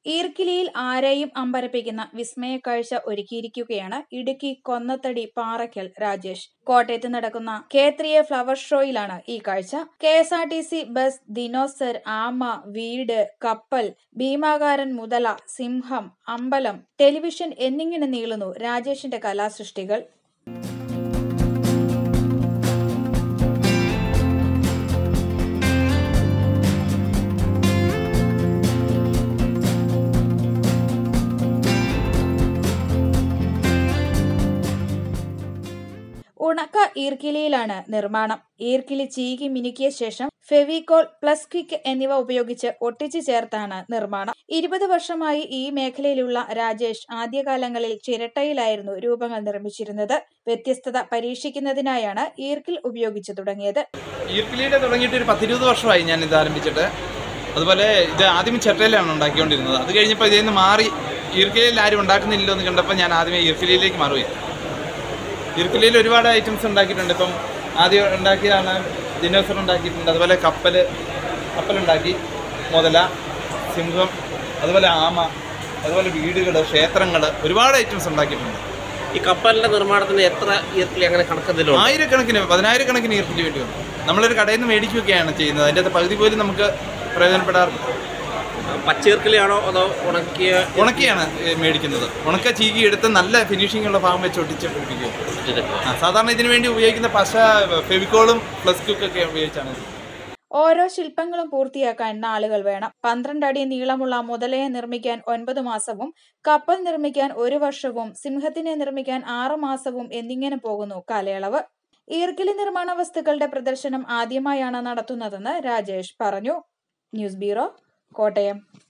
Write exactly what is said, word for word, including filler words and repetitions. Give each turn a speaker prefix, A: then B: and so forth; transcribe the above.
A: ഈർക്കിലിയിൽ ആരെയും അമ്പരപ്പിക്കുന്ന വിസ്മയക്കാഴ്ച ഒരുക്കിയിരിക്കുകയാണ് ഇടുക്കി കൊന്നത്തടി പാറയ്ക്കൽ രാജേഷ്. കോട്ടയത്ത് നടക്കുന്ന കെ ത്രീ എ ഫ്ലവർ ഷോയിലാണ് ഈ കാഴ്ച. K S R T C bus, dinosaur, ആമ, വീട്, കപ്പൽ, ഭീമാകാരൻ മുതല, സിംഹം, അമ്പലം, ടെലിവിഷൻ എന്നിങ്ങനെ നീളുന്നു രാജേഷിന്റെ കലാസൃഷ്ടികൾ. ഉണക്ക ഈർക്കിലിയിലാണ് നിർമ്മാണം. ഈർക്കിലി ചീകി മിനുക്കിയ ശേഷം ഫെവിക്കോൾ, പ്ലസ് ക്വിക്ക് എന്നിവ ഉപയോഗിച്ച് ഒട്ടിച്ചു ചേർത്താണ് നിർമ്മാണം. ഇരുപത് വർഷമായി ഈ മേഖലയിലുള്ള രാജേഷ് ആദ്യകാലങ്ങളിൽ ചിരട്ടയിലായിരുന്നു രൂപങ്ങൾ നിർമ്മിച്ചിരുന്നത്. വ്യത്യസ്തത പരീക്ഷിക്കുന്നതിനായാണ് ഈർക്കിൽ ഉപയോഗിച്ചു തുടങ്ങിയത്.
B: ഈർക്കിലിയുടെ തുടങ്ങിയിട്ട് ഒരു പത്തിരുപത് വർഷമായി ഞാൻ ഇത് ആരംഭിച്ചിട്ട്. അതുപോലെ ഇത് ആദ്യം ചിരട്ടയിലാണ് ഉണ്ടാക്കിക്കൊണ്ടിരുന്നത്. അത് കഴിഞ്ഞപ്പോൾ ഇതിൽ നിന്ന് മാറി ഈർക്കിലിയിൽ ആരും ഉണ്ടാക്കുന്നില്ലല്ലോ എന്ന് കണ്ടപ്പോൾ ഞാൻ ആദ്യമേ ഈർക്കിലിയിലേക്ക് മാറുകയാണ്. ഈർക്കിലിയിൽ ഒരുപാട് ഐറ്റംസ് ഉണ്ടാക്കിയിട്ടുണ്ട്. ഇപ്പം ആദ്യം ഉണ്ടാക്കിയതാണ് ദിനോസർ ഉണ്ടാക്കിയിട്ടുണ്ട്. അതുപോലെ കപ്പൽ കപ്പലുണ്ടാക്കി, മുതല, സിംഹം, അതുപോലെ ആമ, അതുപോലെ വീടുകൾ, ക്ഷേത്രങ്ങൾ, ഒരുപാട് ഐറ്റംസ് ഉണ്ടാക്കിയിട്ടുണ്ട്.
C: ഈ കപ്പലിൻ്റെ നിർമ്മാണത്തിന് എത്ര ഈർക്കിലി അങ്ങനെ കണക്കെന്തെങ്കിലും?
B: ആയിരക്കണക്കിന് പതിനായിരക്കണക്കിന് ഈർക്കിലി വേണ്ടി വന്നു. നമ്മളൊരു കടയിൽ നിന്ന് മേടിക്കുകയാണ് ചെയ്യുന്നത്. അതിൻ്റെ അകത്ത് പകുതി പോലും നമുക്ക് പ്രയോജനപ്പെടാറില്ല.
C: പച്ചീർക്കിലിയാണോ അതോ ഉണക്കിയ?
B: ഉണക്കിയാണ് മേടിക്കുന്നത്. ഉണക്ക ചീകി എടുത്ത് നല്ല ഫിനിഷിംഗ് ഉള്ള ഭാഗം വെച്ച് ഒട്ടിച്ച് പിടിപ്പിക്കും. സാധാരണ ഇതിനു വേണ്ടി ഉപയോഗിക്കുന്ന പശ ഫെവിക്കോളും പ്ലസ് ക്വിക്കൊക്കെ ഉപയോഗിച്ചാണ്.
A: ഓരോ ശില്പങ്ങളും പൂർത്തിയാക്കാൻ നാളുകൾ വേണം. പന്ത്രണ്ട് അടി നീളമുള്ള മുതലയെ നിർമ്മിക്കാൻ ഒൻപത് മാസവും കപ്പൽ നിർമ്മിക്കാൻ ഒരു വർഷവും സിംഹത്തിനെ നിർമ്മിക്കാൻ ആറു മാസവും എന്നിങ്ങനെ പോകുന്നു കാലയളവ്. ഈർക്കിലി നിർമ്മാണ വസ്തുക്കളുടെ പ്രദർശനം ആദ്യമായാണ് നടത്തുന്നതെന്ന് രാജേഷ് പറഞ്ഞു. News bureau, Kottayam.